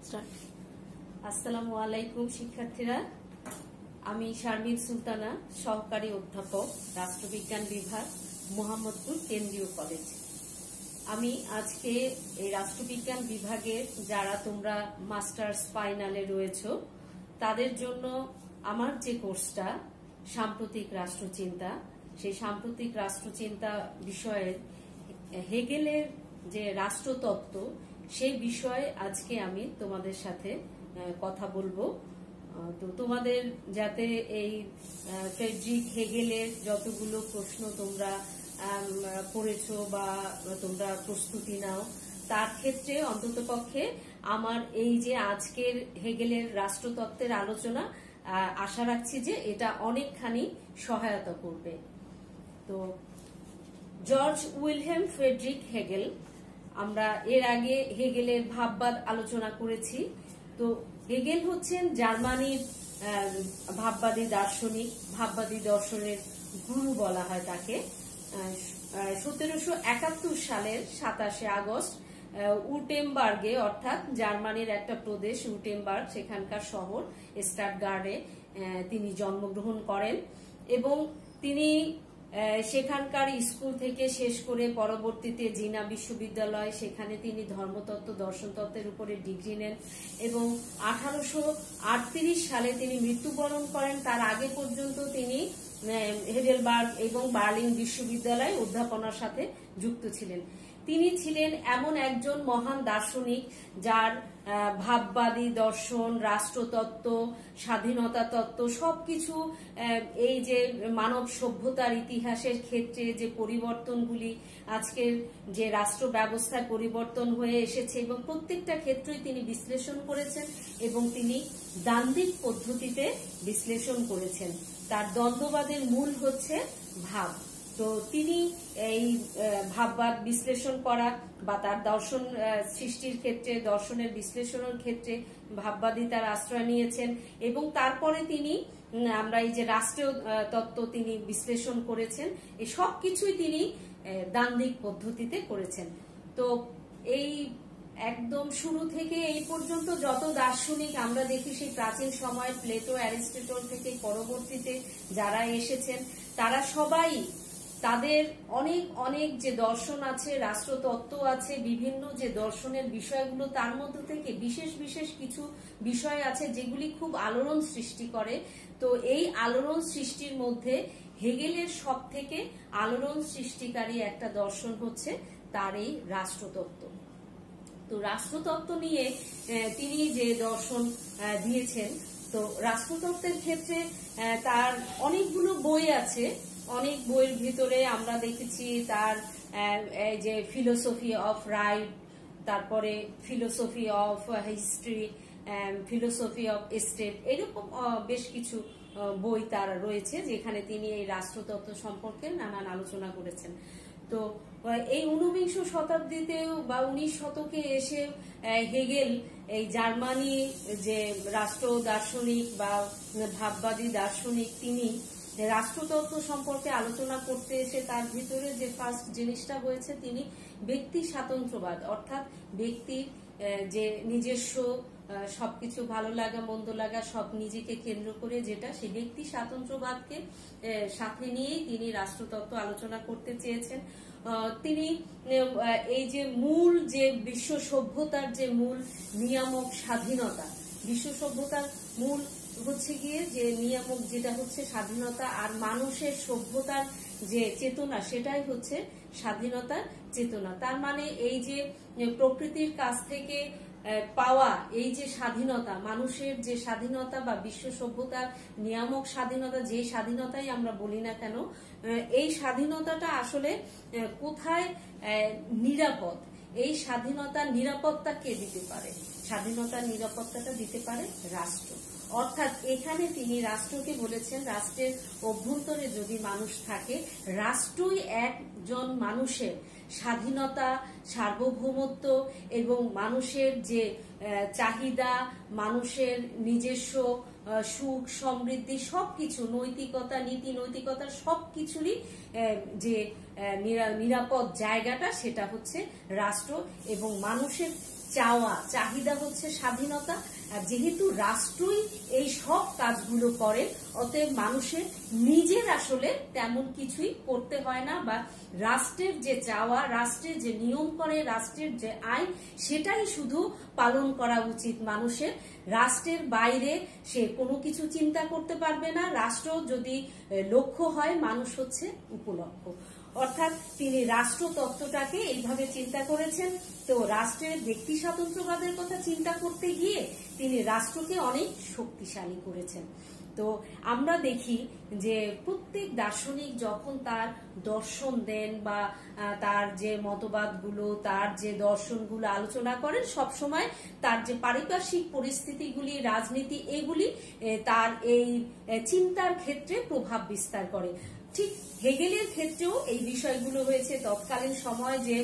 আসসালামু আলাইকুম শিক্ষার্থীরা, আমি শারমিন সুলতানা, সহকারী অধ্যাপক, রাষ্ট্রবিজ্ঞান বিভাগ, মোহাম্মদপুর কেন্দ্রীয় কলেজ। আমি আজকে এই রাষ্ট্রবিজ্ঞান বিভাগের যারা তোমরা মাস্টার্স ফাইনালে রয়েছো তাদের জন্য আমার যে কোর্সটা সাম্প্রতিক রাষ্ট্রচিন্তা, সেই সাম্প্রতিক রাষ্ট্রচিন্তা বিষয়ের হেগেলের যে রাষ্ট্রতত্ত্ব সেই বিষয়ে আজকে আমি তোমাদের সাথে কথা বলবো। তো তোমাদের যাতে এই ফ্রেডরিক হেগেলের যতগুলো প্রশ্ন তোমরা পড়েছো বা তোমরা প্রস্তুতি নাও, তার ক্ষেত্রে অন্ততপক্ষে আমার এই যে আজকের হেগেলের রাষ্ট্রতত্ত্বের আলোচনা আশা রাখছি যে এটা অনেকখানি সহায়তা করবে। তো জর্জ উইলহেম ফ্রেডরিক হেগেল, আমরা এর আগে হেগেলের ভাববাদ আলোচনা করেছি। তো হেগেল হচ্ছেন জার্মানির ভাববাদী দার্শনিক, ভাববাদী দর্শনের গুরু বলা হয় তাকে। 1771 সালের 27 আগস্ট উটেমবার্গে, অর্থাৎ জার্মানির একটা প্রদেশ উটেমবার্গ, সেখানকার শহর স্টাটগার্ডে তিনি জন্মগ্রহণ করেন এবং তিনি সেখানকার স্কুল থেকে শেষ করে পরবর্তীতে জিনা বিশ্ববিদ্যালয়, সেখানে তিনি ধর্মতত্ত্ব দর্শনতত্ত্বের উপরে ডিগ্রি নেন এবং 1838 সালে তিনি মৃত্যুবরণ করেন। তার আগে পর্যন্ত তিনি হেডেলবার্গ এবং বার্লিন বিশ্ববিদ্যালয়ে অধ্যাপনার সাথে যুক্ত ছিলেন। তিনি ছিলেন এমন একজন মহান দার্শনিক যার ভাববাদী দর্শন, রাষ্ট্রতত্ত্ব, স্বাধীনতা তত্ত্ব সবকিছু এই যে মানব সভ্যতার ইতিহাসের ক্ষেত্রে যে পরিবর্তনগুলি, আজকের যে রাষ্ট্র ব্যবস্থায় পরিবর্তন হয়ে এসেছে এবং প্রত্যেকটা ক্ষেত্রেই তিনি বিশ্লেষণ করেছেন এবং তিনি দ্বান্দ্বিক পদ্ধতিতে বিশ্লেষণ করেছেন। তার দ্বন্দ্ববাদের মূল হচ্ছে ভাব। তো তিনি এই ভাববাদ বিশ্লেষণ করা বা তার দর্শন সৃষ্টির ক্ষেত্রে, দর্শনের বিশ্লেষণের ক্ষেত্রে ভাববাদিতার আশ্রয় নিয়েছেন এবং তারপরে তিনি আমরা এই যে রাষ্ট্রীয় তত্ত্ব তিনি বিশ্লেষণ করেছেন। এই সব কিছুই তিনি দ্বান্দ্বিক পদ্ধতিতে করেছেন। তো এই একদম শুরু থেকে এই পর্যন্ত যত দার্শনিক আমরা দেখি, সেই প্রাচীন সময় প্লেটো, অ্যারিস্টটল থেকে পরবর্তীতে যারা এসেছেন তারা সবাই তাদের অনেক অনেক যে দর্শন আছে, রাষ্ট্রতত্ত্ব আছে, বিভিন্ন যে দর্শনের বিষয়গুলো, তার মধ্যে থেকে বিশেষ বিশেষ কিছু বিষয় আছে যেগুলি খুব আলোড়ন সৃষ্টি করে। তো এই আলোড়ন সৃষ্টির মধ্যে হেগেলের সব থেকে আলোড়ন সৃষ্টিকারী একটা দর্শন হচ্ছে তার এই রাষ্ট্রতত্ত্ব। তো রাষ্ট্রতত্ত্ব নিয়ে তিনি যে দর্শন দিয়েছেন, তো রাষ্ট্রতত্ত্বের ক্ষেত্রে তার অনেকগুলো বই আছে। অনেক বইয়ের ভিতরে আমরা দেখেছি তার যে ফিলোসফি অফ রাইট, তারপরে philosophy of history, philosophy of state, এরকম বেশ কিছু বই তার রয়েছে যেখানে তিনি এই রাষ্ট্রতত্ত্ব সম্পর্কে নানান আলোচনা করেছেন। তো এই 19বিংশ শতাব্দীতেও বা 19 শতকে এসে হেগেল এই জার্মানি যে রাষ্ট্র দার্শনিক বা ভাববাদী দার্শনিক, তিনি রাষ্ট্রতত্ত্ব সম্পর্কে আলোচনা করতে এসে তার ভিতরে যে ফার্স্ট জিনিসটা হয়েছে, তিনি ব্যক্তি স্বাতন্ত্র্যবাদ, অর্থাৎ ব্যক্তির যে নিজস্ব সবকিছু ভালো লাগা মন্দ লাগা সব নিজেকে কেন্দ্র করে যেটা, সেই ব্যক্তি স্বাতন্ত্র্যবাদকে সাথে নিয়েই তিনি রাষ্ট্রতত্ত্ব আলোচনা করতে চেয়েছেন। তিনি এই যে মূল যে বিশ্ব সভ্যতার যে মূল নিয়ামক স্বাধীনতা, বিশ্ব সভ্যতার মূল হচ্ছে গিয়ে যে নিয়ামক যেটা হচ্ছে স্বাধীনতা, আর মানুষের সভ্যতার যে চেতনা সেটাই হচ্ছে স্বাধীনতার চেতনা। তার মানে এই যে প্রকৃতির কাছ থেকে পাওয়া এই যে স্বাধীনতা, মানুষের যে স্বাধীনতা বা বিশ্ব সভ্যতার নিয়ামক স্বাধীনতা, যে স্বাধীনতাই আমরা বলি না কেন, এই স্বাধীনতাটা আসলে কোথায় নিরাপদ, এই স্বাধীনতার নিরাপত্তা কে দিতে পারে? স্বাধীনতার নিরাপত্তাটা দিতে পারে রাষ্ট্র। অর্থাৎ এখানে তিনি রাষ্ট্রকে বলেছেন, রাষ্ট্রের অভ্যন্তরে যদি মানুষ থাকে, রাষ্ট্রই একজন মানুষের স্বাধীনতা, সার্বভৌমত্ব এবং মানুষের যে চাহিদা, মানুষের নিজস্ব সুখ সমৃদ্ধি সবকিছু, নৈতিকতা, নীতি নৈতিকতা সবকিছুরই যে নিরাপদ জায়গাটা সেটা হচ্ছে রাষ্ট্র। এবং মানুষের চাওয়া চাহিদা হচ্ছে স্বাধীনতা। আর যেহেতু রাষ্ট্রই এই সব কাজগুলো করে, অতএব মানুষের নিজের আসলে তেমন কিছুই করতে হয় না, বা রাষ্ট্রের যে চাওয়া, রাষ্ট্রের যে নিয়ম করে, রাষ্ট্রের যে আইন, সেটাই শুধু পালন করা উচিত মানুষের। রাষ্ট্রের বাইরে সে কোনো কিছু চিন্তা করতে পারবে না। রাষ্ট্র যদি লক্ষ্য হয়, মানুষ হচ্ছে উপলক্ষ্য। অর্থাৎ তিনি রাষ্ট্র তত্ত্বটাকে এইভাবে চিন্তা করেছেন। তো রাষ্ট্রের ব্যক্তি স্বাতন্ত্র্যবাদের কথা চিন্তা করতে গিয়ে তিনি রাষ্ট্রকে অনেক শক্তিশালী করেছেন। তো আমরা দেখি যে প্রত্যেক দার্শনিক যখন তার দর্শন দেন বা তার যে মতবাদগুলো, তার যে দর্শনগুলো আলোচনা করেন, সবসময় তার যে পারিপার্শ্বিক পরিস্থিতিগুলি, রাজনীতি, এগুলি তার এই চিন্তার ক্ষেত্রে প্রভাব বিস্তার করে। ঠিক হেগেলের ক্ষেত্রেও এই বিষয়গুলো হয়েছে। তৎকালীন সময় যে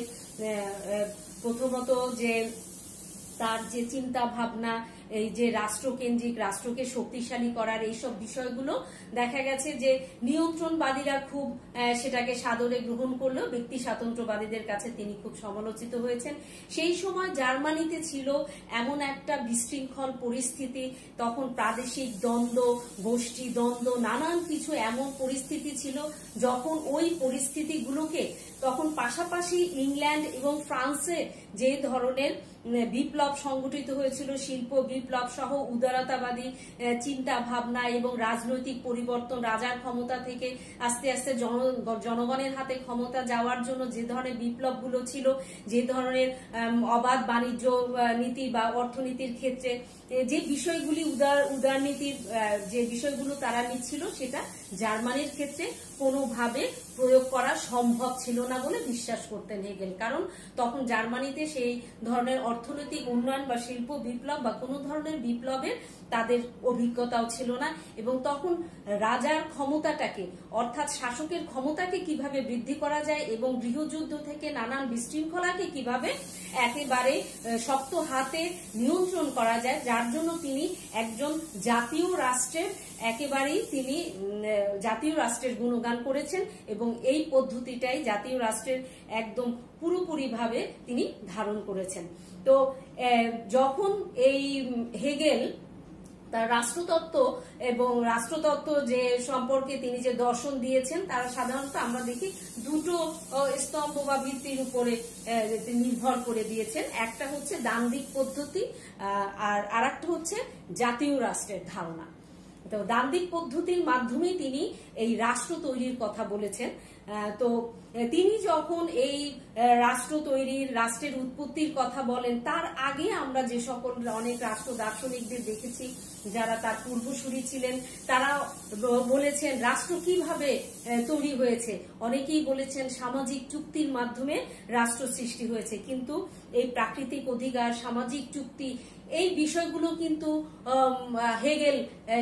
প্রথমত যে তার যে চিন্তা ভাবনা, এই যে রাষ্ট্রকেন্দ্রিক, রাষ্ট্রকে শক্তিশালী করার এইসব বিষয়গুলো দেখা গেছে যে নিয়ন্ত্রণবাদীরা খুব সেটাকে সাদরে গ্রহণ করলেও ব্যক্তি স্বাতন্ত্র্যবাদীদের কাছে তিনি খুব সমালোচিত হয়েছেন। সেই সময় জার্মানিতে ছিল এমন একটা বিশৃঙ্খল পরিস্থিতি, তখন প্রাদেশিক দ্বন্দ্ব, গোষ্ঠী দ্বন্দ্ব, নানান কিছু এমন পরিস্থিতি ছিল, যখন ওই পরিস্থিতিগুলোকে তখন পাশাপাশি ইংল্যান্ড এবং ফ্রান্সে যে ধরনের বিপ্লব সংগঠিত হয়েছিল, শিল্প বিপ্লব সহ উদারতাবাদী চিন্তা ভাবনা এবং রাজনৈতিক পরিবর্তন, রাজার ক্ষমতা থেকে আস্তে আস্তে জনগণের হাতে ক্ষমতা যাওয়ার জন্য যে ধরনের বিপ্লবগুলো ছিল, যে ধরনের অবাধ বাণিজ্য নীতি বা অর্থনীতির ক্ষেত্রে যে বিষয়গুলি, উদারনীতির যে বিষয়গুলো তারা নিচ্ছিল, সেটা জার্মানির ক্ষেত্রে কোনোভাবে প্রয়োগ করা সম্ভব ছিল না বলে বিশ্বাস করতেন হেগেল। কারণ তখন জার্মানিতে সেই ধরনের অর্থনৈতিক উন্নয়ন বা শিল্প বিপ্লব বা কোনো ধরনের বিপ্লবের তাদের অভিজ্ঞতাও ছিল না, এবং তখন রাজার ক্ষমতাটাকে, অর্থাৎ শাসকের ক্ষমতাকে কিভাবে বৃদ্ধি করা যায় এবং গৃহযুদ্ধ থেকে নানান বিশৃঙ্খলাকে কিভাবে একেবারে শক্ত হাতে নিয়ন্ত্রণ করা যায়, যার জন্য তিনি একজন জাতীয় রাষ্ট্রের একেবারেই তিনি জাতীয় রাষ্ট্রের গুণগান করেছেন, এবং এই পদ্ধতিটাই জাতীয় রাষ্ট্রের একদম পুরোপুরিভাবে তিনি ধারণ করেছেন। তো যখন এই হেগেল তার রাষ্ট্রতত্ত্ব এবং রাষ্ট্রতত্ত্ব যে সম্পর্কে তিনি যে দর্শন দিয়েছেন, তারা সাধারণত আমরা দেখি দুটো স্তম্ভ বা ভিত্তির উপরে নির্ভর করে দিয়েছেন। একটা হচ্ছে দ্বান্দ্বিক পদ্ধতি, আর আরেকটা হচ্ছে জাতীয় রাষ্ট্রের ধারণা। তো দ্বান্দ্বিক পদ্ধতির মাধ্যমে তিনি এই রাষ্ট্র তৈরির কথা বলেছেন। তো তিনি যখন এই রাষ্ট্র তৈরির, রাষ্ট্রের উৎপত্তির কথা বলেন, তার আগে আমরা যে সকল অনেক রাষ্ট্র দার্শনিকদের দেখেছি যারা তার পূর্বসূরি ছিলেন, তারা বলেছেন রাষ্ট্র কিভাবে তৈরি হয়েছে। অনেকেই বলেছেন সামাজিক চুক্তির মাধ্যমে রাষ্ট্র সৃষ্টি হয়েছে, কিন্তু এই প্রাকৃতিক অধিকার, সামাজিক চুক্তি, এই বিষয়গুলো কিন্তু হেগেল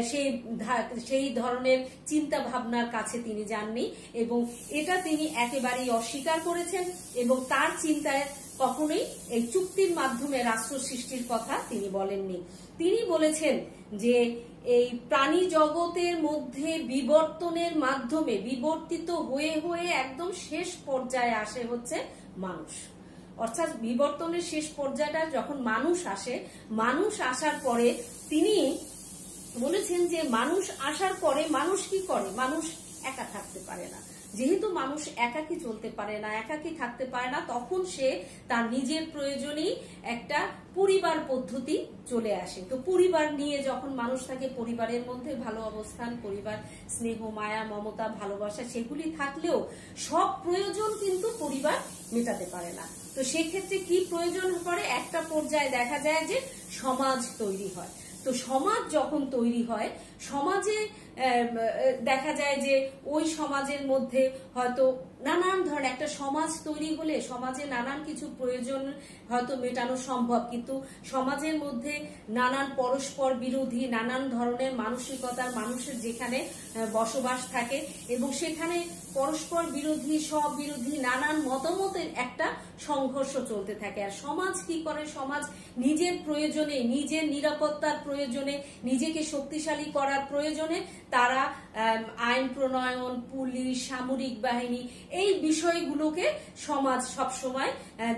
সেই ধরনের চিন্তা ভাবনার কাছে তিনি যাননি, এবং এটা তিনি একেবারেই অস্বীকার করেছেন, এবং তার চিন্তায় কখনোই এই চুক্তির মাধ্যমে রাষ্ট্র সৃষ্টির কথা তিনি বলেননি। তিনি বলেছেন যে এই প্রাণী জগতের মধ্যে বিবর্তনের মাধ্যমে বিবর্তিত হয়ে হয়ে একদম শেষ পর্যায়ে আসে হচ্ছে মানুষ। অর্থাৎ বিবর্তনের শেষ পর্যায়টা যখন মানুষ আসে, মানুষ আসার পরে তিনি বলেছেন যে মানুষ আসার পরে মানুষ কি করে, মানুষ একা থাকতে পারে না। যেহেতু মানুষ একাকী চলতে পারে না, একাকী থাকতে পারে না, তখন সে তার নিজের প্রয়োজনেই একটা পরিবার পদ্ধতি চলে আসে। তো পরিবার নিয়ে যখন মানুষ থাকে, পরিবারের মধ্যে ভালো অবস্থান, পরিবার স্নেহ, মায়া, মমতা, ভালোবাসা, সেগুলি থাকলেও সব প্রয়োজন কিন্তু পরিবার মেটাতে পারে না। তো সেক্ষেত্রে কি প্রয়োজন পড়ে, একটা পর্যায়ে দেখা যায় যে সমাজ তৈরি হয়। তো সমাজ যখন তৈরি হয়, সমাজে দেখা যায় যে ওই সমাজের মধ্যে হয়তো নানান ধরনের একটা সমাজ তৈরি হলে সমাজে নানান কিছু প্রয়োজন হয়তো মেটানো সম্ভব, কিন্তু সমাজের মধ্যে নানান পরস্পর বিরোধী, নানান ধরনের মানসিকতার মানুষের যেখানে বসবাস থাকে, এবং সেখানে পরস্পর বিরোধী, সব বিরোধী নানান মতামতের একটা সংঘর্ষ চলতে থাকে। আর সমাজ কি করে, সমাজ নিজের প্রয়োজনে, নিজের নিরাপত্তার প্রয়োজনে, নিজেকে শক্তিশালী করার প্রয়োজনে তারা আইন প্রণয়ন, পুলিশ, সামরিক বাহিনী এই বিষয়গুলোকে সমাজ সবসময়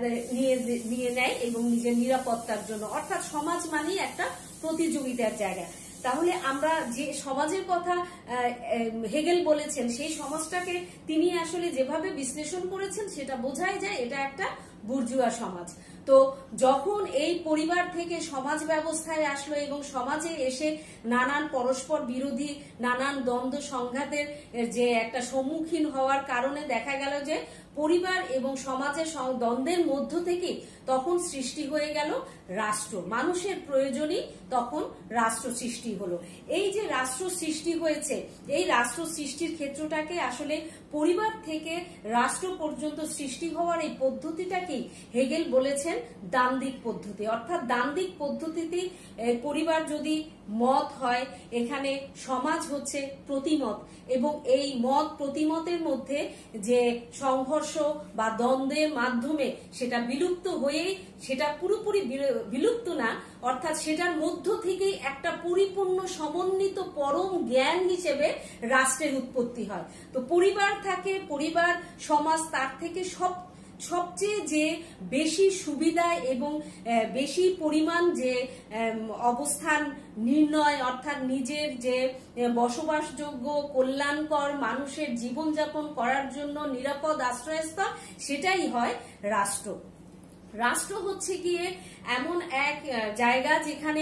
নিয়ে নেয় এবং নিজের নিরাপত্তার জন্য। অর্থাৎ সমাজ মানেই একটা প্রতিযোগিতার জায়গা। তাহলে আমরা যে সমাজের কথা হেগেল বলেছেন, সেই সমাজটাকে তিনি আসলে যেভাবে বিশ্লেষণ করেছেন সেটা বোঝাই যায় এটা একটা বুর্জুয়া সমাজ। তো যখন এই পরিবার থেকে সমাজ ব্যবস্থায় আসলো এবং সমাজে এসে নানান পরস্পর বিরোধী নানান দ্বন্দ্ব সংঘাতের যে একটা সম্মুখীন হওয়ার কারণে দেখা গেল যে পরিবার এবং সমাজের দ্বন্দ্বের মধ্য থেকে তখন সৃষ্টি হয়ে গেল রাষ্ট্র। মানুষের প্রয়োজনই তখন রাষ্ট্র সৃষ্টি হলো। এই যে রাষ্ট্র সৃষ্টি হয়েছে, এই রাষ্ট্র সৃষ্টির ক্ষেত্রটাকে আসলে পরিবার থেকে রাষ্ট্র পর্যন্ত সৃষ্টি হওয়ার এই পদ্ধতিটাকেই হেগেল বলেছেন দ্বান্দ্বিক পদ্ধতি। অর্থাৎ দ্বান্দ্বিক পদ্ধতিতে পরিবার যদি মত হয়, এখানে সমাজ হচ্ছে প্রতিমত, এবং এই মত প্রতিমতের মধ্যে যে সংঘর্ষ বা দ্বন্দ্বের মাধ্যমে সেটা বিলুপ্ত হয়ে, সেটা পুরোপুরি বিলুপ্ত না, অর্থাৎ সেটার মধ্য থেকেই একটা পরিপূর্ণ সমন্বিত পরম জ্ঞান হিসেবে রাষ্ট্রের উৎপত্তি হয়। তো পরিবার থাকে, পরিবার সমাজ তার থেকে সবচেয়ে যে বেশি সুবিধা এবং বেশি পরিমাণ যে অবস্থান নির্ণয়, অর্থাৎ নিজের যে বসবাসযোগ্য কল্যাণকর মানুষের জীবনযাপন করার জন্য নিরাপদ আশ্রয়স্থল, সেটাই হয় রাষ্ট্র। রাষ্ট্র হচ্ছে গিয়ে এমন এক জায়গা যেখানে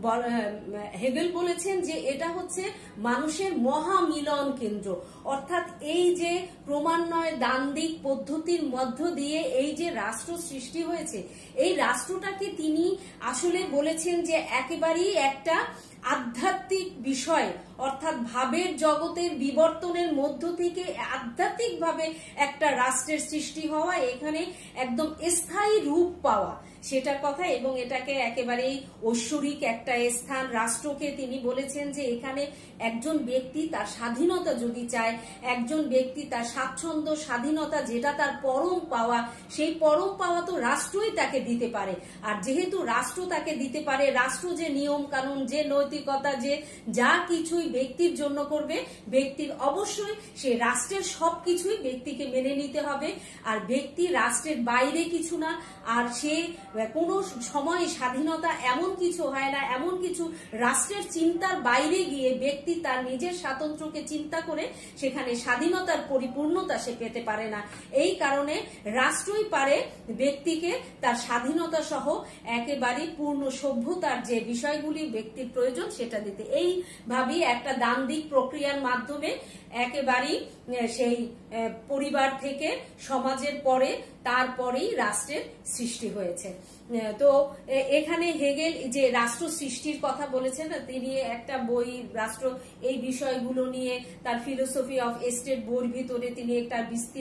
হেগেল বলেছেন যে এটা হচ্ছে মানুষের মহামিলন কেন্দ্র। অর্থাৎ এই যে ক্রমান্বয়ে দ্বান্দ্বিক পদ্ধতির মধ্য দিয়ে এই যে রাষ্ট্র সৃষ্টি হয়েছে, এই রাষ্ট্রটাকে তিনি আসলে বলেছেন যে একেবারেই একটা আধ্যাত্মিক বিষয়, অর্থাৎ ভাবের জগতের বিবর্তনের মধ্য থেকে আধ্যাত্মিকভাবে একটা রাষ্ট্রের সৃষ্টি হওয়া, এখানে একদম স্থায়ী রূপ পাওয়া সেটার কথা। এবং এটাকে একেবারেই ঐশ্বরিক একটা স্থান রাষ্ট্রকে তিনি বলেছেন যে এখানে একজন ব্যক্তি তার স্বাধীনতা যদি চায়, একজন ব্যক্তি তার স্বাচ্ছন্দ্য স্বাধীনতা যেটা তার পরম পাওয়া, সেই পরম পাওয়া তো রাষ্ট্রই তাকে দিতে পারে। আর যেহেতু রাষ্ট্র তাকে দিতে পারে, রাষ্ট্র যে নিয়ম কানুন, যে নৈতিকতা, যে যা কিছুই ব্যক্তির জন্য করবে, ব্যক্তির অবশ্যই সেই রাষ্ট্রের সবকিছুই ব্যক্তিকে মেনে নিতে হবে। আর ব্যক্তি রাষ্ট্রের বাইরে কিছু না, আর সে কোনো সময় স্বাধীনতা এমন কিছু হয় না, এমন কিছু রাষ্ট্রের চিন্তার বাইরে গিয়ে ব্যক্তি তার নিজের স্বাতন্ত্র্যকে চিন্তা করে সেখানে স্বাধীনতার পরিপূর্ণতা সে পেতে পারে না। এই কারণে রাষ্ট্রই পারে ব্যক্তিকে তার স্বাধীনতা সহ একেবারে পূর্ণ সভ্যতার যে বিষয়গুলি ব্যক্তির প্রয়োজন সেটা দিতে। এইভাবেই একটা দ্বান্দ্বিক প্রক্রিয়ার মাধ্যমে একেবারেই সেই পরিবার থেকে সমাজের পরে তারপরেই রাষ্ট্রের সৃষ্টি হয়েছে। তো এখানে হেগেল যে রাষ্ট্র সৃষ্টির কথা বলেছেন, তিনি একটা বই রাষ্ট্র এই বিষয়গুলো নিয়ে তার ফিলোসফি অফ স্টেট বইয়ের ভিতরে তিনি একটা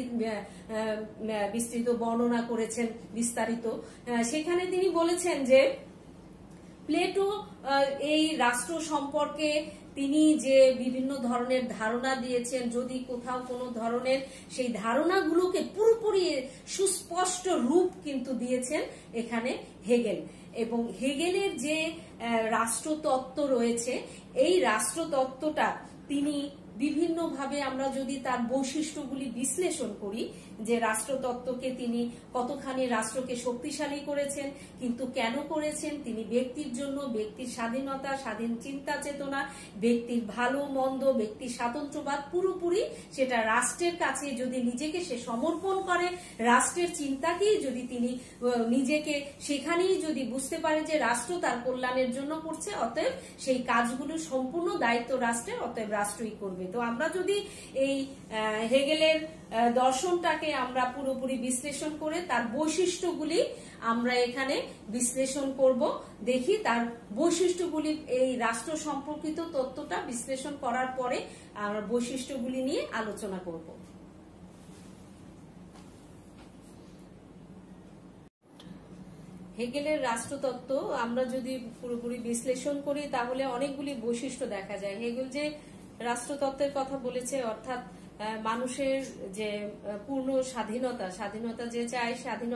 বিস্তৃত বর্ণনা করেছেন, বিস্তারিত। সেখানে তিনি বলেছেন যে প্লেটো এই রাষ্ট্র সম্পর্কে তিনি যে বিভিন্ন ধরনের ধারণা দিয়েছেন, যদি কোথাও কোনো ধরনের সেই ধারণাগুলোকে পুরোপুরি সুস্পষ্ট রূপ কিন্তু দিয়েছেন এখানে হেগেল। এবং হেগেলের যে রাষ্ট্রতত্ত্ব রয়েছে, এই রাষ্ট্রতত্ত্বটা তিনি বিভিন্নভাবে আমরা যদি তার বৈশিষ্ট্যগুলি বিশ্লেষণ করি, যে রাষ্ট্রতত্ত্বকে তিনি কতখানি রাষ্ট্রকে শক্তিশালী করেছেন, কিন্তু কেন করেছেন, তিনি ব্যক্তির জন্য, ব্যক্তির স্বাধীনতা, স্বাধীন চিন্তা চেতনা, ব্যক্তির ভালো মন্দ, ব্যক্তির স্বাতন্ত্র্যবাদ পুরোপুরি সেটা রাষ্ট্রের কাছে যদি নিজেকে সে সমর্পণ করে, রাষ্ট্রের চিন্তাকেই যদি তিনি নিজেকে সেখানেই যদি বুঝতে পারে যে রাষ্ট্র তার কল্যাণের জন্য করছে, অতএব সেই কাজগুলো সম্পূর্ণ দায়িত্ব রাষ্ট্রের, অতএব রাষ্ট্রই করবে। তো আমরা যদি এই হেগেলের দর্শনটাকে আমরা পুরোপুরি বিশ্লেষণ করে তার বৈশিষ্ট্যগুলি আমরা এখানে বিশ্লেষণ করব, দেখি তার বৈশিষ্ট্যগুলি, এই রাষ্ট্র সম্পর্কিত তত্ত্বটা বিশ্লেষণ করার পরে আমরা বৈশিষ্ট্যগুলি নিয়ে আলোচনা করব। হেগেলের রাষ্ট্রতত্ত্ব আমরা যদি পুরোপুরি বিশ্লেষণ করি তাহলে অনেকগুলি বৈশিষ্ট্য দেখা যায়। হেগেল যে রাষ্ট্রতত্ত্বের কথা বলেছে, অর্থাৎ মানুষের যে পূর্ণ স্বাধীনতা যে চায়,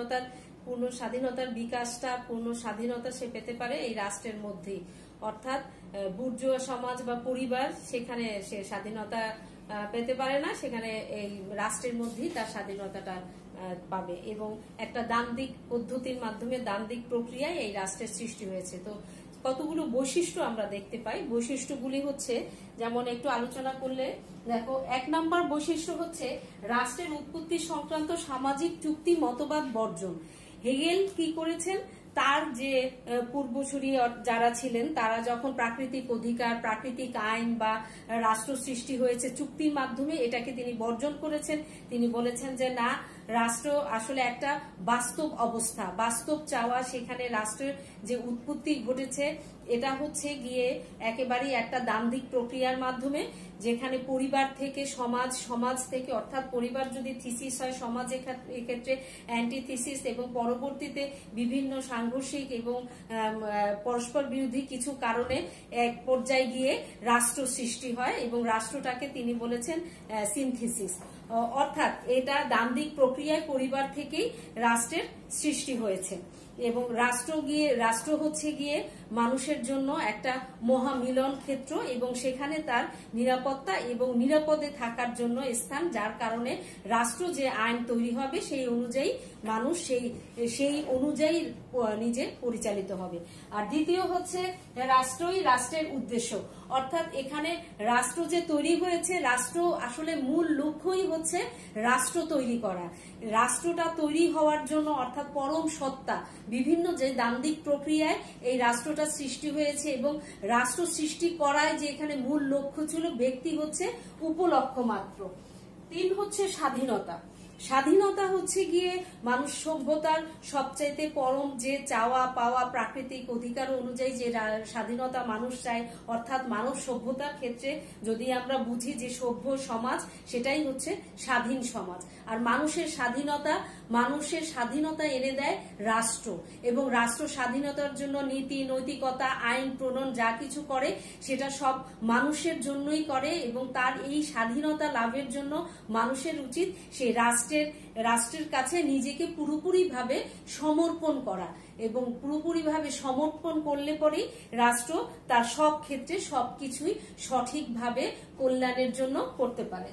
পূর্ণ স্বাধীনতার বিকাশটা, পূর্ণ স্বাধীনতা সে পেতে পারে এই রাষ্ট্রের মধ্যেই। অর্থাৎ বুর্জোয়া সমাজ বা পরিবার সেখানে সে স্বাধীনতা পেতে পারে না, সেখানে এই রাষ্ট্রের মধ্যেই তার স্বাধীনতাটা পাবে। এবং একটা দ্বান্দ্বিক পদ্ধতির মাধ্যমে, দ্বান্দ্বিক প্রক্রিয়ায় এই রাষ্ট্রের সৃষ্টি হয়েছে। তো কতগুলো বৈশিষ্ট্য আমরা দেখতে পাই। বৈশিষ্ট্যগুলি হচ্ছে, যেমন একটু আলোচনা করলে দেখো, 1 নম্বর বৈশিষ্ট্য হচ্ছে রাষ্ট্রের উৎপত্তি সংক্রান্ত সামাজিক চুক্তি মতবাদ বর্জন। হেগেল কি করেছেন, তার যে পূর্বসূরি যারা ছিলেন তারা যখন প্রাকৃতিক অধিকার, প্রাকৃতিক আইন বা রাষ্ট্র সৃষ্টি হয়েছে চুক্তির মাধ্যমে, এটাকে তিনি বর্জন করেছেন। তিনি বলেছেন যে না, রাষ্ট্র আসলে একটা বাস্তব অবস্থা, বাস্তব চাওয়া। সেখানে রাষ্ট্রের যে উৎপত্তি ঘটেছে এটা হচ্ছে গিয়ে একেবারেই একটা দ্বান্দ্বিক প্রক্রিয়ার মাধ্যমে, যেখানে পরিবার থেকে সমাজ, সমাজ থেকে, অর্থাৎ পরিবার যদি থিসিস হয়, সমাজ এক্ষেত্রে অ্যান্টিথিসিস, এবং পরবর্তীতে বিভিন্ন সাংঘর্ষিক এবং পরস্পর বিরোধী কিছু কারণে এক পর্যায়ে গিয়ে রাষ্ট্র সৃষ্টি হয়, এবং রাষ্ট্রটাকে তিনি বলেছেন সিনথিসিস। অর্থাৎ এটা দ্বান্দ্বিক প্রক্রিয়ায় পরিবার থেকেই রাষ্ট্রের সৃষ্টি হয়েছে। এবং রাষ্ট্র হচ্ছে গিয়ে মানুষের জন্য একটা মহামিলন ক্ষেত্র, এবং সেখানে তার নিরাপত্তা এবং নিরাপদে থাকার জন্য স্থান, যার কারণে রাষ্ট্র যে আইন তৈরি হবে সেই অনুযায়ী মানুষ সেই অনুযায়ী নিজে পরিচালিত হবে। আর দ্বিতীয় হচ্ছে রাষ্ট্রই রাষ্ট্রের উদ্দেশ্য। অর্থাৎ এখানে রাষ্ট্র যে তৈরি হয়েছে, রাষ্ট্র আসলে মূল লক্ষ্যই হচ্ছে রাষ্ট্র তৈরি করা। রাষ্ট্রটা তৈরি হওয়ার জন্য, অর্থাৎ পরম সত্তা, বিভিন্ন যে দ্বান্দ্বিক প্রক্রিয়ায় এই রাষ্ট্রটা সৃষ্টি হয়েছে, এবং রাষ্ট্র সৃষ্টি করায় যে এখানে মূল লক্ষ্য ছিল, ব্যক্তি হচ্ছে উপলক্ষ্য মাত্র। 3 হচ্ছে স্বাধীনতা। স্বাধীনতা হচ্ছে গিয়ে মানুষ সভ্যতার সবচাইতে পরম যে চাওয়া পাওয়া, প্রাকৃতিক অধিকার অনুযায়ী যে স্বাধীনতা মানুষ চায়, অর্থাৎ মানব সভ্যতার ক্ষেত্রে যদি আমরা বুঝি যে সভ্য সমাজ, সেটাই হচ্ছে স্বাধীন সমাজ। আর মানুষের স্বাধীনতা এনে দেয় রাষ্ট্র, এবং রাষ্ট্র স্বাধীনতার জন্য নীতি, নৈতিকতা, আইন প্রণয়ন যা কিছু করে সেটা সব মানুষের জন্যই করে, এবং তার এই স্বাধীনতা লাভের জন্য মানুষের উচিত সেই রাষ্ট্রের কাছে নিজেকে পুরোপুরিভাবে সমর্পণ করা, এবং পুরোপুরিভাবে সমর্পণ করলে পরেই রাষ্ট্র তার সব ক্ষেত্রে সবকিছুই সঠিকভাবে কল্যাণের জন্য করতে পারে।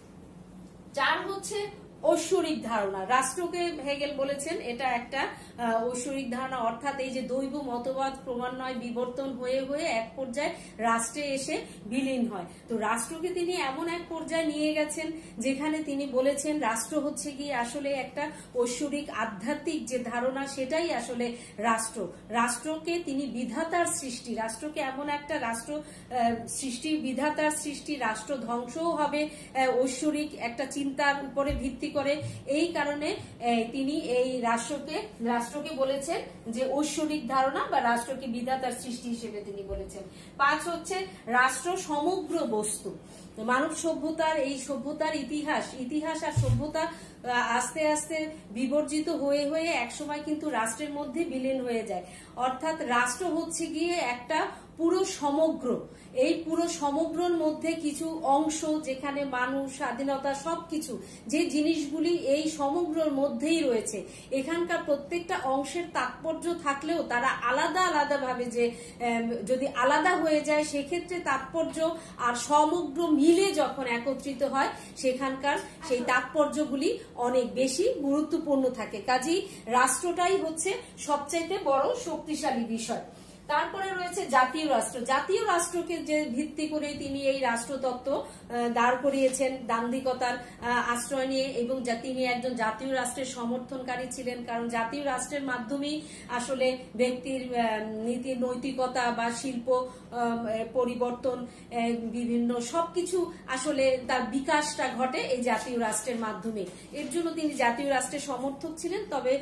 4 হচ্ছে ঐশ্বরিক ধারণা। রাষ্ট্রকে হেগেল বলেছেন এটা একটা ঐশ্বরিক ধারণা, অর্থাৎ এই যে দৈব মতবাদ ক্রমান্বয়ে বিবর্তন হয়ে হয়ে এক পর্যায়ে রাষ্ট্রে এসে বিলীন হয়। তো রাষ্ট্রকে তিনি এমন এক পর্যায়ে নিয়ে গেছেন যেখানে তিনি বলেছেন রাষ্ট্র হচ্ছে গিয়ে আসলে একটা ঐশ্বরিক আধ্যাত্মিক যে ধারণা, সেটাই আসলে রাষ্ট্র। রাষ্ট্রকে তিনি বিধাতার সৃষ্টি, রাষ্ট্রকে এমন একটা রাষ্ট্র সৃষ্টি, বিধাতার সৃষ্টি, রাষ্ট্র ধ্বংসও হবে ঐশ্বরিক একটা চিন্তার উপরে ভিত্তি করে। এই কারণে তিনি এই রাষ্ট্রকে বলেছেন যে ঐশ্বরিক ধারণা, বা রাষ্ট্রকে বিধাতার সৃষ্টি হিসেবে তিনি বলেছেন। 5 হচ্ছে রাষ্ট্র সমগ্র বস্তু। মানব সভ্যতার এই সভ্যতার ইতিহাস আর সভ্যতা আস্তে আস্তে বিবর্জিত হয়ে হয়ে একসময় কিন্তু রাষ্ট্রের মধ্যে বিলীন হয়ে যায়। অর্থাৎ রাষ্ট্র হচ্ছে গিয়ে একটা পুরো সমগ্র। এই পুরো সমগ্রর মধ্যে কিছু অংশ, যেখানে মানুষ, স্বাধীনতা, সবকিছু যে জিনিসগুলি এই সমগ্রর মধ্যেই রয়েছে, এখানকার প্রত্যেকটা অংশের তাৎপর্য থাকলেও তারা আলাদা আলাদা ভাবে, যে যদি আলাদা হয়ে যায় সেক্ষেত্রে তাৎপর্য আর সমগ্র মিলে যখন একত্রিত হয় সেখানকার সেই তাৎপর্যগুলি অনেক বেশি গুরুত্বপূর্ণ থাকে। কাজেই রাষ্ট্রটাই হচ্ছে সবচাইতে বড় শক্তিশালী বিষয়। তারপরে রয়েছে জাতীয় রাষ্ট্র। জাতীয় রাষ্ট্রকে যে ভিত্তি করে তিনি এই রাষ্ট্রতত্ত্ব দাঁড় করিয়েছেন দ্বান্দ্বিকতার আশ্রয় নিয়ে, এবং তিনি একজন জাতীয় রাষ্ট্রের সমর্থনকারী ছিলেন, কারণ জাতীয় রাষ্ট্রের মাধ্যমেই আসলে ব্যক্তির নীতি, নৈতিকতা বা শিল্প পরিবর্তন, বিভিন্ন সবকিছু আসলে তার বিকাশটা ঘটে এই জাতীয় রাষ্ট্রের মাধ্যমে। এর জন্য তিনি জাতীয় রাষ্ট্রের সমর্থক ছিলেন। তবে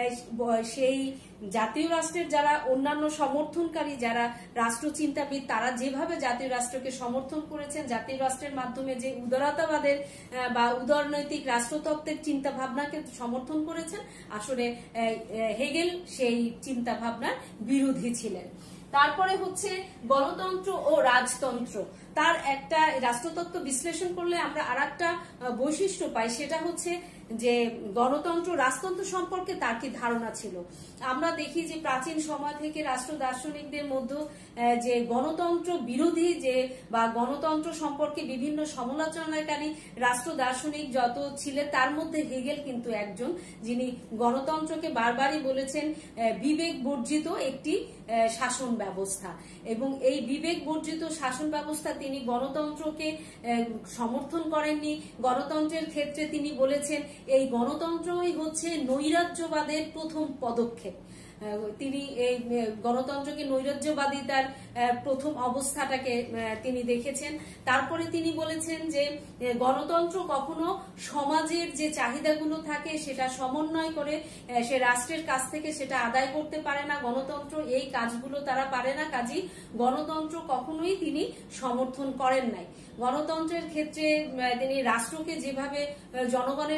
সেই জাতীয় রাষ্ট্রের যারা অন্যান্য সমর্থনকারী, যারা রাষ্ট্রচিন্তাবিদ, তারা যেভাবে জাতীয় রাষ্ট্রকে সমর্থন করেছেন, জাতীয় রাষ্ট্রের মাধ্যমে যে উদারতাবাদের বা উদারনৈতিক রাষ্ট্রতত্ত্বের চিন্তা ভাবনাকে সমর্থন করেছেন, আসলে হেগেল সেই চিন্তা ভাবনার বিরোধী ছিলেন। তারপরে হচ্ছে গণতন্ত্র ও রাজতন্ত্র। তার একটা রাষ্ট্রতত্ত্ব বিশ্লেষণ করলে আমরা আরেকটা বৈশিষ্ট্য পাই, সেটা হচ্ছে যে গণতন্ত্র রাজতন্ত্র সম্পর্কে তার কি ধারণা ছিল। আমরা দেখি যে প্রাচীন সময় থেকে রাষ্ট্র দার্শনিকদের মধ্যে যে গণতন্ত্র বিরোধী যে বা গণতন্ত্র সম্পর্কে বিভিন্ন সমালোচনাকারী রাষ্ট্র দার্শনিক যত ছিলেন, তার মধ্যে হেগেল কিন্তু একজন, যিনি গণতন্ত্রকে বারবারই বলেছেন বিবেক বর্জিত একটি শাসন ব্যবস্থা। এবং এই বিবেক বর্জিত শাসন ব্যবস্থা তিনি গণতন্ত্রকে সমর্থন করেননি। গণতন্ত্রের ক্ষেত্রে তিনি বলেছেন এই গণতন্ত্রই হচ্ছে নৈরাজ্যবাদের প্রথম পদক্ষেপ। তিনি এই গণতন্ত্রকে নৈরাজ্যবাদী তার প্রথম অবস্থাটাকে তিনি দেখেছেন। তারপরে তিনি বলেছেন যে গণতন্ত্র কখনো সমাজের যে চাহিদাগুলো থাকে সেটা সমন্বয় করে সে রাষ্ট্রের কাছ থেকে সেটা আদায় করতে পারে না। গণতন্ত্র এই কাজগুলো তারা পারে না, কাজেই গণতন্ত্র কখনোই তিনি সমর্থন করেন নাই। গণতন্ত্রের ক্ষেত্রে তিনি রাষ্ট্রকে যেভাবে জনগণের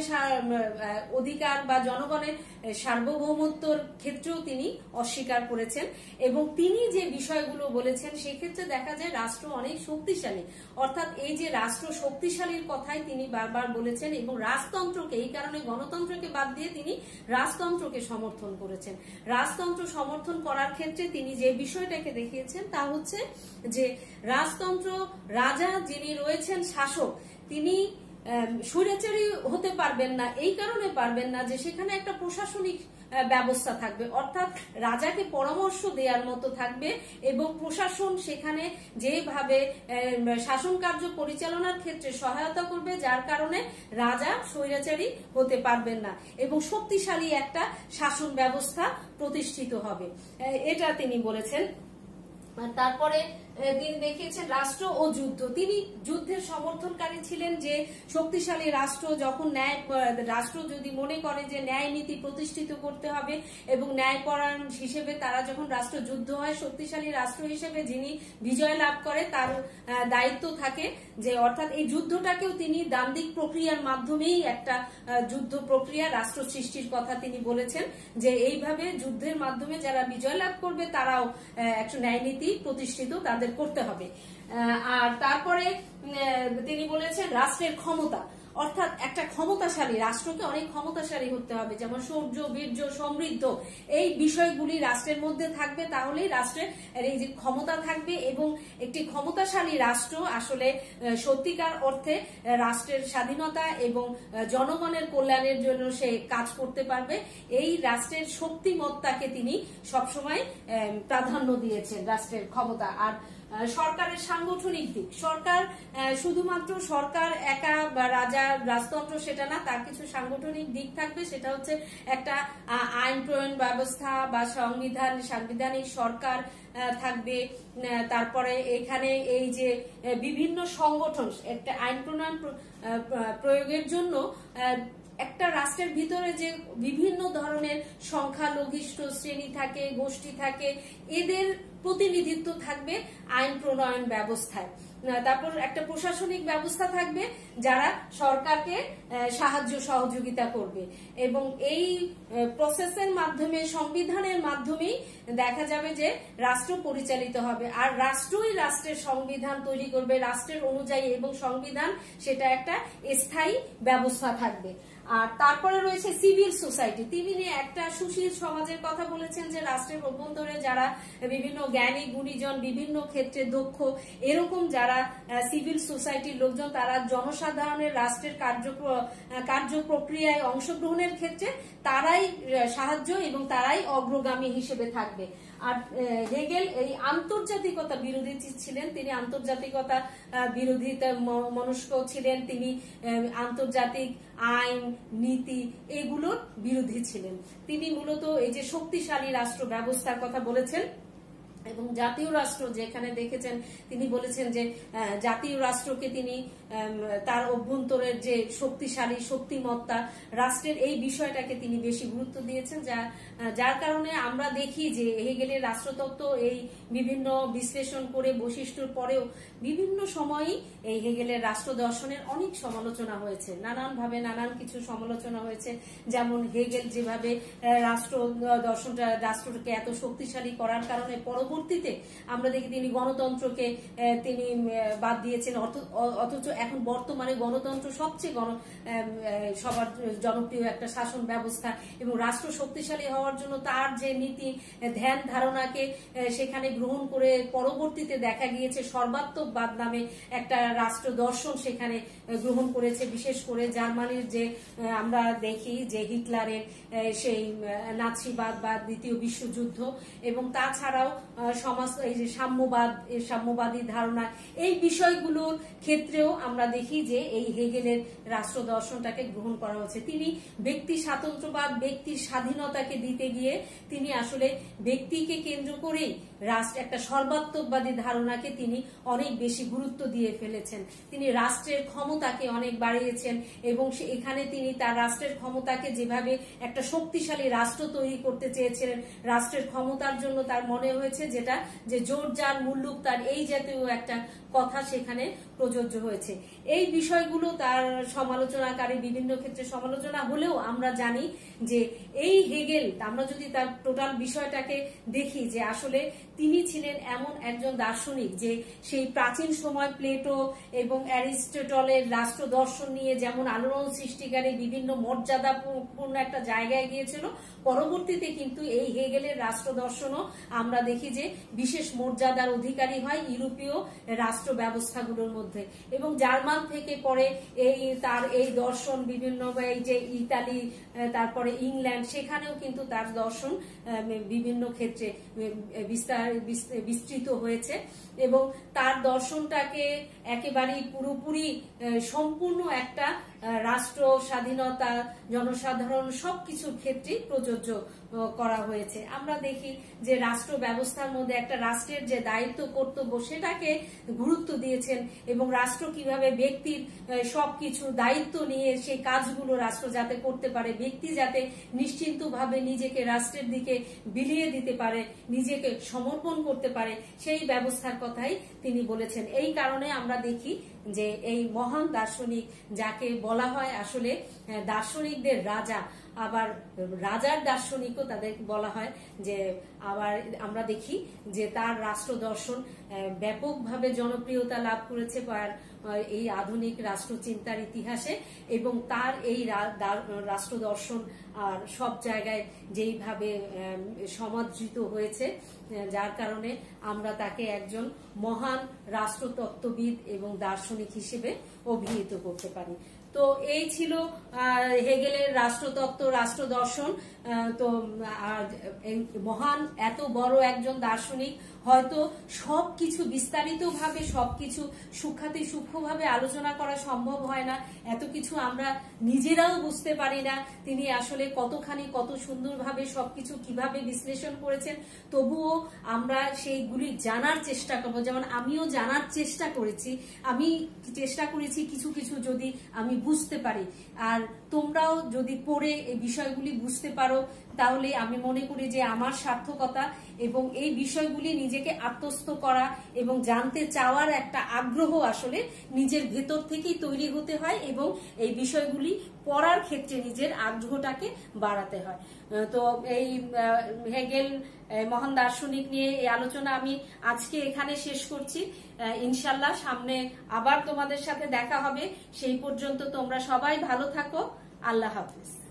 অধিকার বা জনগণের সার্বভৌমত্বর ক্ষেত্রেও তিনি অস্বীকার করেছেন। এবং তিনি যে বিষয়গুলো বলেছেন সেক্ষেত্রে দেখা যায় রাষ্ট্র অনেক শক্তিশালী, অর্থাৎ এই যে রাষ্ট্র শক্তিশালীর কথাই তিনি বারবার বলেছেন এবং রাজতন্ত্রকে, এই কারণে গণতন্ত্রকে বাদ দিয়ে তিনি রাজতন্ত্রকে সমর্থন করেছেন। রাজতন্ত্র সমর্থন করার ক্ষেত্রে তিনি যে বিষয়টাকে দেখিয়েছেন তা হচ্ছে যে রাজতন্ত্র, রাজা যিনি রয়েছেন শাসক, তিনি স্বৈরাচারী হতে পারবেন না। এই কারণে পারবেন না যে সেখানে একটা প্রশাসনিক ব্যবস্থা থাকবে, অর্থাৎ রাজাকে পরামর্শ দেওয়ার মতো থাকবে এবং প্রশাসন সেখানে যেভাবে শাসন কার্য পরিচালনার ক্ষেত্রে সহায়তা করবে, যার কারণে রাজা স্বৈরাচারী হতে পারবেন না এবং শক্তিশালী একটা শাসন ব্যবস্থা প্রতিষ্ঠিত হবে, এটা তিনি বলেছেন। তারপরে তিনি দেখিয়েছেন রাষ্ট্র ও যুদ্ধ। তিনি যুদ্ধের সমর্থনকারী ছিলেন, যে শক্তিশালী রাষ্ট্র যখন রাষ্ট্র যদি মনে করে যে ন্যায় নীতি প্রতিষ্ঠিত করতে হবে এবং ন্যায়পরায়ণ হিসেবে তারা যখন রাষ্ট্র যুদ্ধ হয়, শক্তিশালী রাষ্ট্র হিসেবে যিনি বিজয় লাভ করে তার দায়িত্ব থাকে যে, অর্থাৎ এই যুদ্ধটাকেও তিনি দ্বান্দ্বিক প্রক্রিয়ার মাধ্যমেই একটা যুদ্ধ প্রক্রিয়া রাষ্ট্র সৃষ্টির কথা তিনি বলেছেন, যে এইভাবে যুদ্ধের মাধ্যমে যারা বিজয় লাভ করবে তারাও একটা ন্যায় নীতি প্রতিষ্ঠিত তাদের করতে হবে। আর তারপরে তিনি বলেছেন রাষ্ট্রের ক্ষমতা, অর্থাৎ একটা ক্ষমতাশালী রাষ্ট্রকে অনেক ক্ষমতাশালী হতে হবে, যেমন শৌর্য, বীর্য, সমৃদ্ধ, এই বিষয়গুলি রাষ্ট্রের মধ্যে থাকবে, তাহলেই রাষ্ট্রের এই যে ক্ষমতা থাকবে এবং একটি ক্ষমতাশালী রাষ্ট্র আসলে সত্যিকার অর্থে রাষ্ট্রের স্বাধীনতা এবং জনগণের কল্যাণের জন্য সে কাজ করতে পারবে। এই রাষ্ট্রের শক্তিমত্তাকে তিনি সবসময় প্রাধান্য দিয়েছেন, রাষ্ট্রের ক্ষমতা। আর সরকারের সাংগঠনিক দিক, সরকার শুধুমাত্র সরকার একা বা রাজা রাজতন্ত্র সেটা না, তার কিছু সাংগঠনিক দিক থাকবে, সেটা হচ্ছে একটা আইন প্রণয়ন ব্যবস্থা বা সাংবিধানিক সরকার থাকবে। তারপরে এখানে এই যে বিভিন্ন সংগঠন, একটা আইন প্রণয়ন প্রয়োগের জন্য একটা রাষ্ট্রের ভিতরে যে বিভিন্ন ধরনের সংখ্যালঘিষ্ঠ শ্রেণী থাকে, গোষ্ঠী থাকে, এদের প্রতিনিধিত্ব থাকবে আইন প্রণয়ন ব্যবস্থায়। তারপর একটা প্রশাসনিক ব্যবস্থা থাকবে যারা সরকারকে সাহায্য সহযোগিতা করবে এবং এই প্রসেসের মাধ্যমে, সংবিধানের মাধ্যমেই দেখা যাবে যে রাষ্ট্র পরিচালিত হবে। আর রাষ্ট্রই রাষ্ট্রের সংবিধান তৈরি করবে রাষ্ট্রের অনুযায়ী, এবং সংবিধান সেটা একটা স্থায়ী ব্যবস্থা থাকবে। আর তারপরে রয়েছে সিভিল সোসাইটি। তিনি একটা সুশীল সমাজের কথা বলেছেন, যে রাষ্ট্রের অভ্যন্তরে যারা বিভিন্ন জ্ঞানী গুণীজন, বিভিন্ন ক্ষেত্রে দক্ষ, এরকম যারা সিভিল সোসাইটির লোকজন, তারা জনসাধারণের রাষ্ট্রের কার্য প্রক্রিয়ায় অংশগ্রহণের ক্ষেত্রে তারাই সাহায্য এবং তারাই অগ্রগামী হিসেবে থাকবে। আর হেগেল এই আন্তর্জাতিকতা বিরোধী ছিলেন, তিনি আন্তর্জাতিকতা বিরোধিতা মনস্ক ছিলেন, তিনি আন্তর্জাতিক আইন নীতি এগুলোর বিরোধী ছিলেন। তিনি মূলত এই যে শক্তিশালী রাষ্ট্র ব্যবস্থার কথা বলেছেন এবং জাতীয় রাষ্ট্র যেখানে দেখেছেন, তিনি বলেছেন যে জাতীয় রাষ্ট্রকে তিনি তার অভ্যন্তরের যে শক্তিশালী শক্তিমত্তা রাষ্ট্রের, এই বিষয়টাকে তিনি বেশি গুরুত্ব দিয়েছেন, যার কারণে আমরা দেখি যে হেগেলের রাষ্ট্রতত্ত্ব এই বিভিন্ন বিশ্লেষণ করে বৈশিষ্ট্যর পরেও বিভিন্ন সময়ই এই হেগেলের রাষ্ট্র দর্শনের অনেক সমালোচনা হয়েছে, নানানভাবে নানান কিছু সমালোচনা হয়েছে। যেমন হেগেল যেভাবে রাষ্ট্র দর্শনটা রাষ্ট্রকে এত শক্তিশালী করার কারণে পরবর্তী পরবর্তীতে আমরা দেখি তিনি গণতন্ত্রকে তিনি বাদ দিয়েছেন, অথচ এখন বর্তমানে গণতন্ত্র সবচেয়ে সবার জনপ্রিয় একটা শাসন ব্যবস্থা এবং রাষ্ট্র শক্তিশালী হওয়ার জন্য তার যে নীতি ধ্যান ধারণাকে সেখানে গ্রহণ করে পরবর্তীতে দেখা গিয়েছে সর্বাত্মকবাদ নামে একটা রাষ্ট্র দর্শন সেখানে গ্রহণ করেছে। বিশেষ করে জার্মানির যে আমরা দেখি যে হিটলারের সেই নাৎসিবাদ বা দ্বিতীয় বিশ্বযুদ্ধ এবং তাছাড়াও সমাজ এই যে সাম্যবাদী ধারণা, এই বিষয়গুলোর ক্ষেত্রেও আমরা দেখি যে এই হেগেলের রাষ্ট্র দর্শনটাকে গ্রহণ করা হচ্ছে। তিনি ব্যক্তি স্বাতন্ত্র্যবাদ, ব্যক্তির স্বাধীনতাকে দিতে গিয়ে তিনি আসলে ব্যক্তিকে কেন্দ্র করেই একটা সর্বাত্মকবাদী ধারণাকে তিনি অনেক বেশি গুরুত্ব দিয়ে ফেলেছেন। তিনি রাষ্ট্রের ক্ষমতাকে অনেক বাড়িয়েছেন এবং এখানে তিনি তার রাষ্ট্রের ক্ষমতাকে যেভাবে একটা শক্তিশালী রাষ্ট্র তৈরি করতে চেয়েছিলেন, রাষ্ট্রের ক্ষমতার জন্য তার মনে হয়েছে যেটা যে জোর যার মুল্লুক তার, এই জাতীয় একটা কথা সেখানে প্রযোজ্য হয়েছে। এই বিষয়গুলো তার সমালোচনাকারী বিভিন্ন ক্ষেত্রে সমালোচনা হলেও আমরা জানি যে এই হেগেল, আমরা যদি তার টোটাল বিষয়টাকে দেখি যে আসলে তিনি ছিলেন এমন একজন দার্শনিক যে সেই প্রাচীন সময় প্লেটো এবং অ্যারিস্টটলের রাষ্ট্র দর্শন নিয়ে যেমন আলোড়ন সৃষ্টিকারী বিভিন্ন মর্যাদাপূর্ণ একটা জায়গায় গিয়েছিল, পরবর্তীতে কিন্তু এই হেগেলের রাষ্ট্র দর্শনও আমরা দেখি যে বিশেষ মর্যাদার অধিকারী হয় ইউরোপীয় রাষ্ট্র ব্যবস্থাগুলোর মধ্যে এবং জার্মান থেকে পরে তার এই দর্শন বিভিন্ন এই যে ইতালি তারপরে ইংল্যান্ড সেখানেও কিন্তু তার দর্শন বিভিন্ন ক্ষেত্রে বিস্তৃত হয়েছে এবং তার দর্শনটাকে একেবারেই পুরোপুরি সম্পূর্ণ একটা রাষ্ট্র স্বাধীনতা, জনসাধারণ সবকিছুর ক্ষেত্রেই প্রযোজ্য করা হয়েছে। আমরা দেখি যে রাষ্ট্র ব্যবস্থার মধ্যে একটা রাষ্ট্রের যে দায়িত্ব কর্তব্য সেটাকে গুরুত্ব দিয়েছেন এবং রাষ্ট্র কিভাবে ব্যক্তির সবকিছু দায়িত্ব নিয়ে সেই কাজগুলো রাষ্ট্র যাতে করতে পারে, ব্যক্তি যাতে নিশ্চিন্তভাবে নিজেকে রাষ্ট্রের দিকে বিলিয়ে দিতে পারে, নিজেকে সমর্পণ করতে পারে, সেই ব্যবস্থার কথাই তিনি বলেছেন। এই কারণে আমরা দেখি যে এই মহান দার্শনিক যাকে বলা হয় আসলে দার্শনিকদের রাজা, আবার রাজার দার্শনিকও তাদের বলা হয়, যে আবার আমরা দেখি যে তার রাষ্ট্র দর্শন ব্যাপকভাবে জনপ্রিয়তা লাভ করেছে এই আধুনিক রাষ্ট্রচিন্তার ইতিহাসে এবং তার এই রাষ্ট্র দর্শন আর সব জায়গায় যেইভাবে সমাদৃত হয়েছে, যার কারণে আমরা তাকে একজন মহান রাষ্ট্রতত্ত্ববিদ এবং দার্শনিক হিসেবে অভিহিত করতে পারি। তো এই ছিল হেগেলের রাষ্ট্রতত্ত্ব, রাষ্ট্র দর্শন। তো মহান এত বড় একজন দার্শনিক, হয়তো সবকিছু বিস্তারিতভাবে সবকিছু সূক্ষ্মভাবে আলোচনা করা সম্ভব হয় না, এত কিছু আমরা নিজেরাও বুঝতে পারি না তিনি আসলে কত সুন্দরভাবে সবকিছু কিভাবে বিশ্লেষণ করেছেন। তবুও আমরা সেইগুলি জানার চেষ্টা করবো, যেমন আমিও জানার চেষ্টা করেছি, আমি চেষ্টা করেছি কিছু যদি আমি বুঝতে পারি, আর তোমরাও যদি পড়ে এই বিষয়গুলি বুঝতে পারো তাহলে আমি মনে করি যে আমার সার্থকতা এবং এই বিষয়গুলি নিজেকে আত্মস্থ করা এবং জানতে চাওয়ার একটা আগ্রহ আসলে নিজের ভেতর থেকেই তৈরি হতে হয় এবং এই বিষয়গুলি পড়ার ক্ষেত্রে নিজের আগ্রহটাকে বাড়াতে হয়। তো এই হেগেল মহান দার্শনিক নিয়ে এই আলোচনা আমি আজকে এখানে শেষ করছি। ইনশাল্লাহ সামনে আবার তোমাদের সাথে দেখা হবে, সেই পর্যন্ত তোমরা সবাই ভালো থাকো। আল্লাহ হাফেজ।